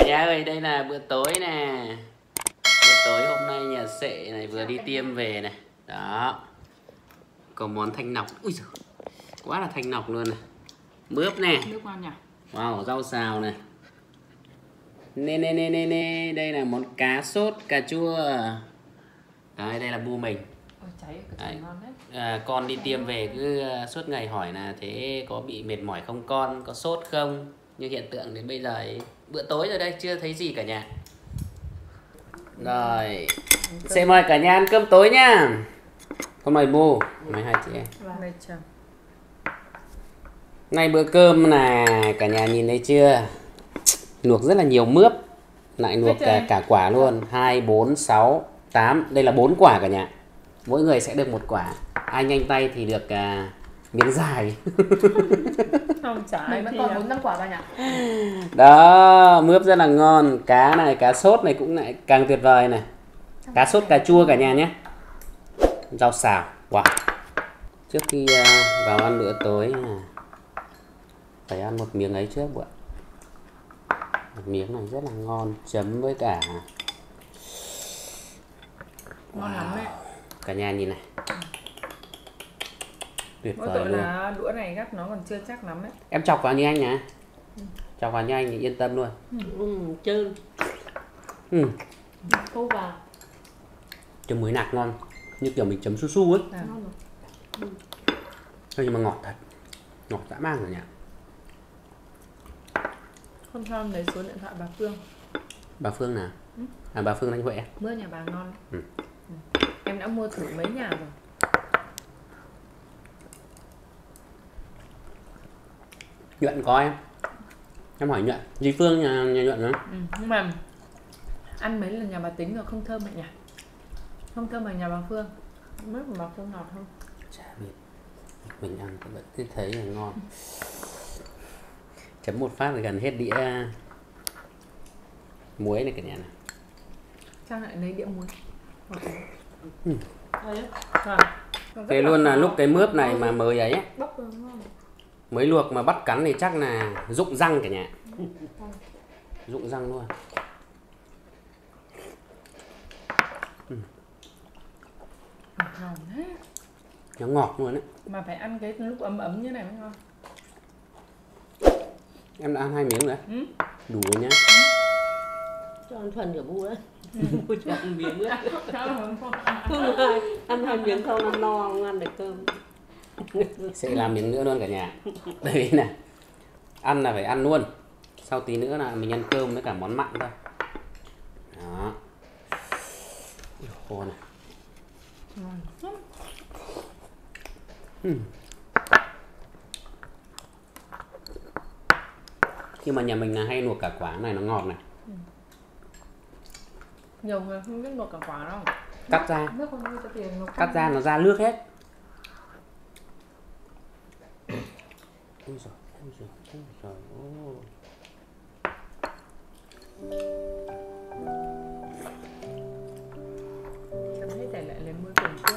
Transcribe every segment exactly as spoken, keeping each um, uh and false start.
nhà ơi, đây là bữa tối nè. Bữa tối hôm nay nhà Sệ này vừa đi tiêm về này. Đó. Có món thanh nọc. Ui giời, quá là thanh nọc luôn này. Mướp nè. Nước ngon nhỉ? Wow, rau xào này. Nê nê nê nê nê. Đây là món cá sốt cà chua. Đấy, đây là bu mình. Ôi, cháy cái ngon đấy. À, con đi tiêm về cứ suốt ngày hỏi là thế có bị mệt mỏi không con, có sốt không? Nhưng hiện tượng đến bây giờ ấy, bữa tối rồi đây chưa thấy gì cả nhà. Rồi, sẽ mời cả nhà ăn cơm tối nhá. Con mời bu, mời hai chị em. Vâng. Nay bữa cơm là cả nhà nhìn thấy chưa? Luộc rất là nhiều mướp, lại luộc cả, cả quả luôn. Hai, bốn, sáu, tám. Đây là bốn quả cả nhà. Mỗi người sẽ được một quả. Ai nhanh tay thì được uh, miếng dài. Không trái. Mình vẫn còn bốn năm quả cả nhà. Đó, mướp rất là ngon. Cá này, cá sốt này cũng lại càng tuyệt vời này. Cá sốt cà chua cả nhà nhé. Rau xào. Wow. Trước khi uh, vào ăn bữa tối phải ăn một miếng ấy trước bữa. Một miếng này rất là ngon, chấm với cả ngon wow. lắm đấy. Cả nhà nhìn này. Tuyệt mỗi vời tội luôn. Là đũa này gắp nó còn chưa chắc lắm đấy. Em chọc vào như anh nhá. Ừ. Chọc vào như anh thì yên tâm luôn. Ừ, trơn. Ừ. Khô vào. Chấm muối nạc ngon. Như kiểu mình chấm su su ấy. À. Ừ. Thôi nhưng mà ngọt thật. Ngọt dã man rồi nhỉ. Hôm sau lấy số điện thoại bà Phương. Bà Phương nào? Ừ. À, bà Phương Thanh Huệ. Mưa nhà bà ngon. Ừ. Ừ. Em đã mua thử mấy nhà rồi. Nhuận có em. Em hỏi Nhuận. Dì Phương nhà, nhà Nhuận nữa. Ừ. Nhưng mà ăn mấy lần nhà bà Tính rồi không thơm vậy nhỉ? Không thơm bằng nhà bà Phương. Mướp của bà Phương ngọt hơn. Chả biết. Mình ăn vẫn cứ thấy là ngon. Chấm một phát là gần hết đĩa muối này cả nhà này. Trang lại lấy đĩa muối. Ừ. À. Thế luôn là lúc cái mướp này mà mới ấy Bóc rồi ngon. mới luộc mà bắt cắn thì chắc là rụng răng cả nhà. Rụng răng luôn. Ừ. Ngon thế. Nó ngọt luôn đấy. Mà phải ăn cái lúc ấm ấm như này mới ngon. Em đã ăn hai miếng rồi. Ừ. Đủ rồi nhá. Ừ. Cho ăn phần của bu đấy. Bu cho ăn miếng nữa. Không hai, ăn hai miếng không ăn no không ăn được cơm. Sẽ làm miếng nữa luôn cả nhà. Đây vì này, ăn là phải ăn luôn. Sau tí nữa là mình ăn cơm với cả món mặn thôi. Đó. Khô này. Ừ. Khi mà nhà mình là hay luộc cả quả này nó ngọt này. Ừ. Nhiều người không biết luộc cả quả đâu. Cắt ra. Nước không cho tiền, Cắt ra nó ra nước hết. Ôi giời, ôi giời, ôi giời, ôi. Chấm hết để lại lấy muối cùng trước.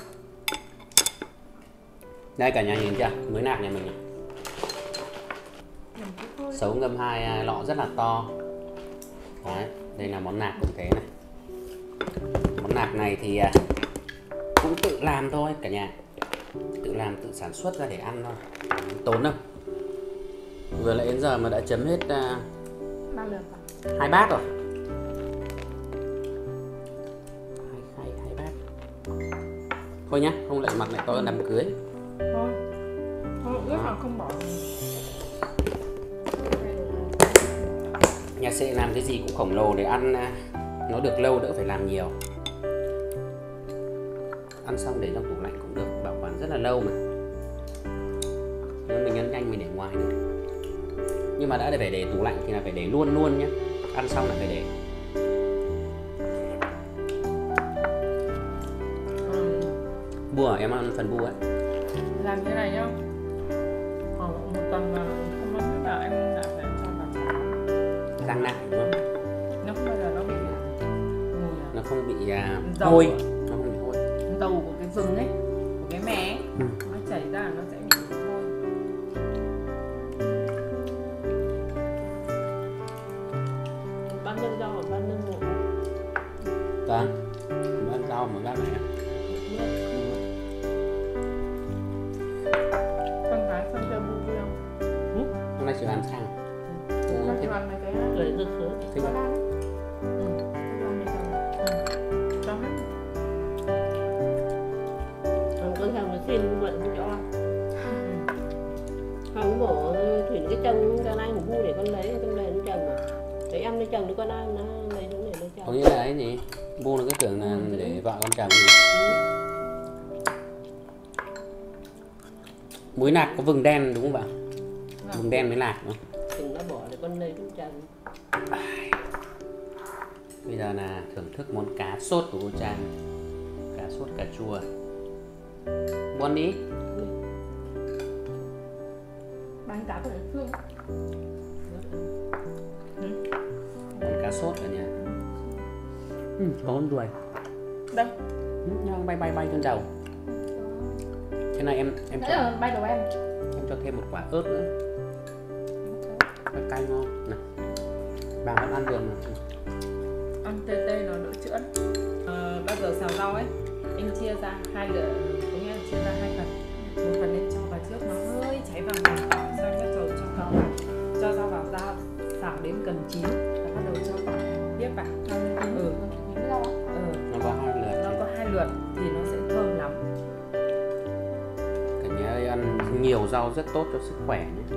Đây cả nhà nhìn chưa? Mới nạc nhà mình này. Sấu ngâm hai lọ rất là to. Đấy, đây là món nạc cũng thế này. Món nạc này thì cũng tự làm thôi cả nhà. Tự làm, tự sản xuất ra để ăn thôi. Không tốn đâu. Vừa lại đến giờ mà đã chấm hết Ba lượt à? hai bát rồi. Hai, hai, hai bát. Thôi nhá, không lại mặc lại to hơn đám cưới. Thôi. Thôi, ướp mà không bỏ. Nhà Sệ làm cái gì cũng khổng lồ để ăn nó được lâu, đỡ phải làm nhiều. Ăn xong để trong tủ lạnh cũng được, bảo quản rất là lâu mà. Nếu mình ăn nhanh mình để ngoài nữa. Nhưng mà đã để phải để tủ lạnh thì là phải để luôn luôn nhé. Ăn xong là phải để. Ừ. Bu à? Em ăn phần bu ấy. Làm thế này nhá. Khoảng một tuần mà không ăn hết là em lại phải cho vào chảo. Rang nạc đúng không? Nó không bao giờ nó bị mùi à? Nó không bị uh, Dầu. hôi. Nó không bị hôi. Dầu của cái vừng ấy, của cái mè ấy, Ừ. nó chảy ra nó sẽ bị hôi. Ba bát nhân rau và bát nhân ngộ. Vâng, bát rau mà bát này. Con gái phân cho bu vui không? Hôm nay chỉ ăn sang. Con chỉ ăn mấy cái Cười rất sướng. Thích bát không? đá. Ừ. Con này chồng. Cho hết. Còn con thằng nó xin vậy không cho ăn. Không bỏ thủy cái chân ra nay của bu để con lấy con lấy nó chồng mà. Để em nó chồng nó con ăn nó lấy xuống để nó chồng. Có nghĩa là ấy nhỉ? Bu nó cứ tưởng là để vợ con chồng nhỉ? Muối lạc có vừng đen đúng không ạ? Vừng đen mới lạc đúng không? Đừng nó bỏ để con lấy xuống chồng. Bây giờ là thưởng thức món cá sốt của cô Trang. Cá sốt cà chua. Buồn đi. Bánh cá của địa phương. Món cá sốt cả nhà. Ừ, có con ruồi. Đâu? Ừ, nó bay bay bay trên đầu. Thế này em em Nãy cho, là bay đầu em. em cho thêm một quả ớt nữa. Nó cay ngon. Này. Bà vẫn ăn được mà. Ăn tê tê nó đỡ chữa. Ờ, bao giờ xào rau ấy, anh chia ra hai lửa, có nghĩa là chia ra hai phần. Một phần nên cho vào trước nó hơi cháy vàng vàng, sau đó rồi cho rau vào, cho rau vào rau xào đến gần chín, và bắt đầu cho vào tiếp vào. Ừ, chín rau á. Ừ, Nó có hai lượt. nó có hai lượt thì nó sẽ thơm lắm. Cả nhà ơi, ăn nhiều rau rất tốt cho sức khỏe nhé.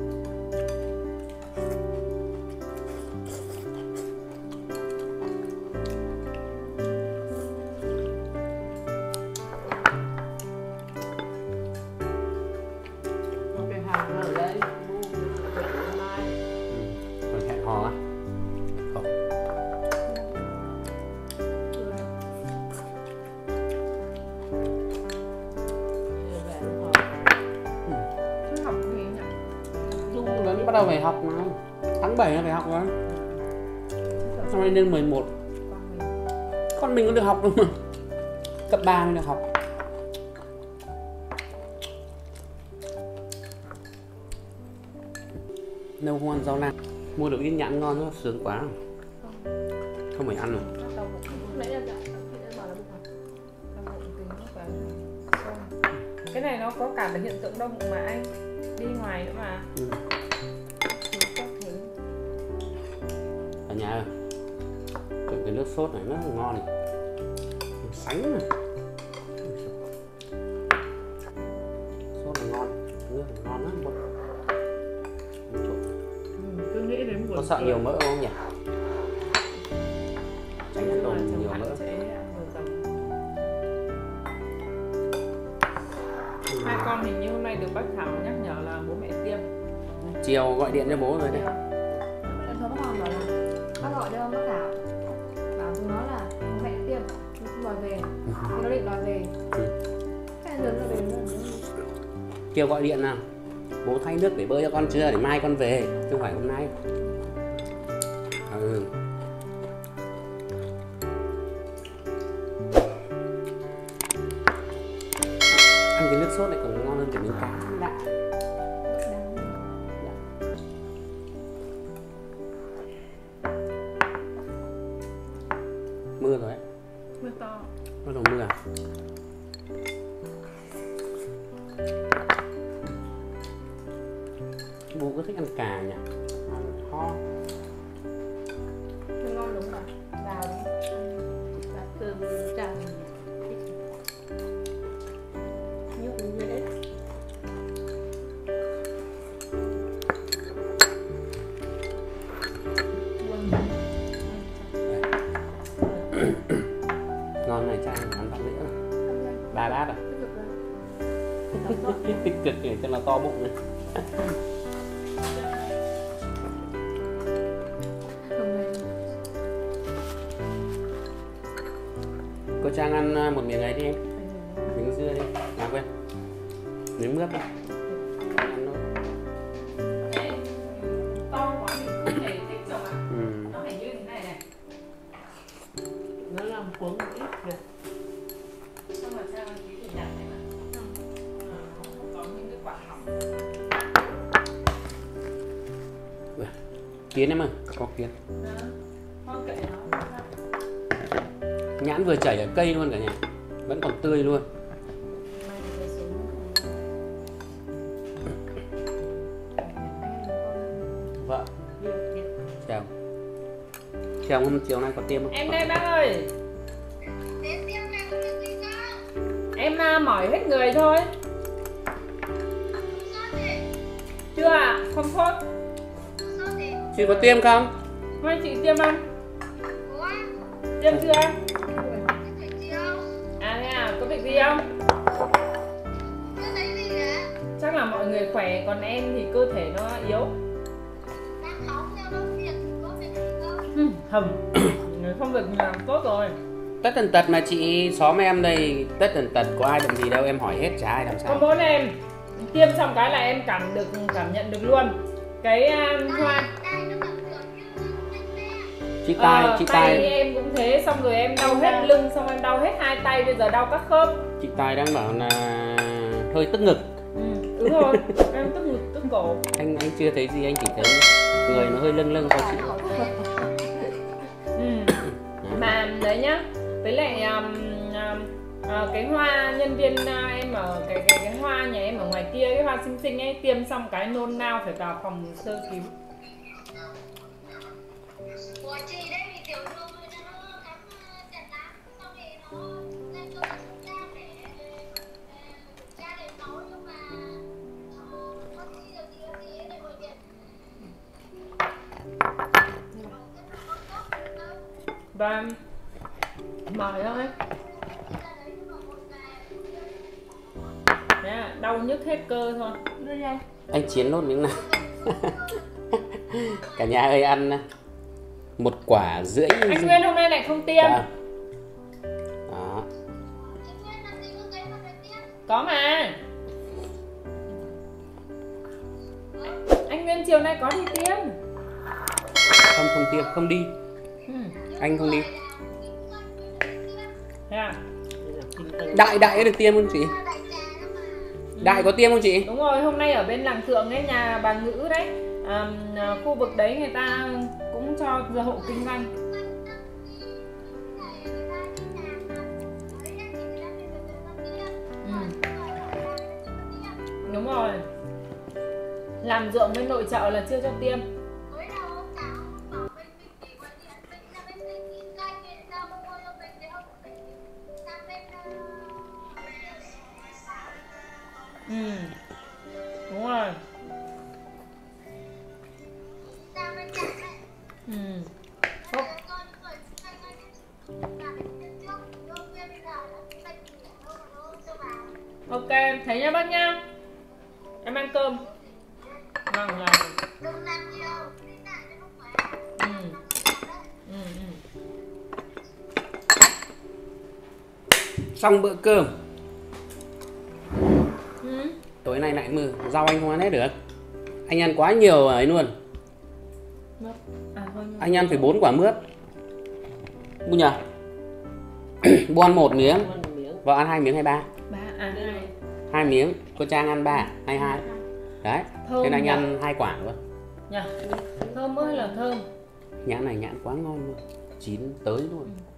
Con cái hàng ở đây bu hôm nay. Còn hẹn hò á? Không. Cứ học gì nhỉ? Dung vẫn bắt đầu phải học mà. Tháng bảy nó phải học rồi. Năm nay lên mười một. Con mình. Con mình có được học đâu mà. Cấp ba mới được học. Nấu không ăn rau lan. Mua được ít nhãn ngon nó sướng quá. Không phải ăn rồi. Nó đau bụng. Nãy em đã khi đã bảo là bụng à? Đau bụng thì nó phải xong. Cái này nó có cả cái hiện tượng đau bụng mà anh đi ngoài nữa mà. Ừ. Thì các thứ. Ở nhà ơi. Cái, cái nước sốt này nó rất là ngon này. Sánh này. Sốt là ngon. Nước là ngon lắm. Ừ, cứ nghĩ đến buổi Có sợ nhiều mỡ không nhỉ? Tránh ăn đồ chồng nhiều ăn mỡ. sẽ ăn vừa tầm. Hai con hình như hôm nay được bác Thảo nhắc nhở là bố mẹ tiêm. Chiều gọi điện cho bố rồi đấy. Em thấy bác Hoàng bảo là bác gọi cho bác Thảo bảo chúng nó là bố mẹ tiêm nó không đòi về thì nó định đòi về cái lớn nó về nữa. Chiều gọi điện nào. Bố thay nước để bơi cho con chưa để mai con về chứ không phải hôm nay. Ừ. Ăn cái nước sốt này còn ngon hơn cái miếng cá đã. Mưa rồi đấy. Mưa to. Bắt đầu mưa à? Bố có thích ăn cà nhỉ? Ăn kho. Nó ngon đúng rồi. Vào đi. Bát cơm chả nhúc dễ. Ngon này Trang ăn tao dĩa. Ba bát à? Tích cực để cho nó to bụng này. Cô Trang ăn một miếng ấy đi em. Miếng dưa đi. À quên. Miếng mướp đi. Ăn thôi. To quá mình không thể thích rồi mà. Ừ. Nó phải như thế này này. Nó làm cuốn một ít kìa. Xong rồi sang tí thì nhặt này mà. Ờ, có những cái quả hỏng. Kiến em ơi, có kiến. Đó. Thôi kệ nó. Nhãn vừa chảy ở cây luôn cả nhà, vẫn còn tươi luôn. Mai thì về xuống. Vợ chào chào hôm chiều nay có tiêm không? Em đây bác ơi. Em uh, mỏi hết người thôi. Chưa ạ? À? Không sốt. Chị có tiêm không? Mai chị tiêm không? Tiêm chưa? À thế à, có việc gì không? Chắc là mọi người khỏe, còn em thì cơ thể nó yếu. Ừ, hầm. Không việc làm tốt rồi. Tất tần tật mà chị xóm em đây, tất tần tật có ai bệnh gì đâu, em hỏi hết chả ai làm Có sao. mỗi em tiêm xong cái là em cảm được cảm nhận được luôn cái uh, hoa. Chị tai, ờ, chị tay tai, em cũng thế, xong rồi em đau hết lưng, xong em đau hết hai tay, bây giờ đau các khớp. chị tai đang bảo là hơi tức ngực. Ừ, đúng rồi, em tức ngực, tức cổ. Anh anh chưa thấy gì, anh chỉ thấy người nó hơi lâng lâng khó chịu. Ừ. Mà đấy nhá, với lại um, um, uh, cái hoa nhân viên uh, em ở cái, cái cái hoa nhà em ở ngoài kia, cái hoa xinh xinh ấy, tiêm xong cái nôn nao phải vào phòng sơ cứu. Và mỏi thôi. Đấy à, đau nhức hết cơ thôi. Anh chiến nốt miếng nào. Cả nhà ơi, ăn một quả rưỡi. Anh Nguyên hôm nay lại không tiêm. Dạ. Đó. Có mà. Anh Nguyên chiều nay có đi tiêm. Không, không tiêm, không đi. Ừ. Anh không đi. Thế à? Đại Đại được tiêm không chị? Đại có tiêm không chị? Đúng rồi, hôm nay ở bên làng Thượng ấy, nhà bà Ngữ đấy, à, khu vực đấy người ta cũng cho giờ hộ kinh doanh. Ừ. Đúng rồi. Làm ruộng bên nội chợ là chưa cho tiêm. Ừ. Đúng rồi. Ừ. Ok, thấy nha bác nha. Em ăn cơm. Vâng là. Ừ. Ừ, ừ. Xong bữa cơm. Ừ. Tối nay lại mưa, rau anh không ăn hết được. Anh ăn quá nhiều ấy luôn. À, thôi, Anh ăn phải bốn quả mướp. Bu nhờ. Bu ăn một miếng, vợ ăn hai miếng hay ba? ba à hai. Hai miếng, cô Trang ăn ba, hay hai. Đấy, Thơm thế nên anh nhỉ? ăn hai quả luôn. Nhỉ? Thơm ơi là thơm. Nhãn này nhãn quá ngon luôn, chín tới luôn. Ừ.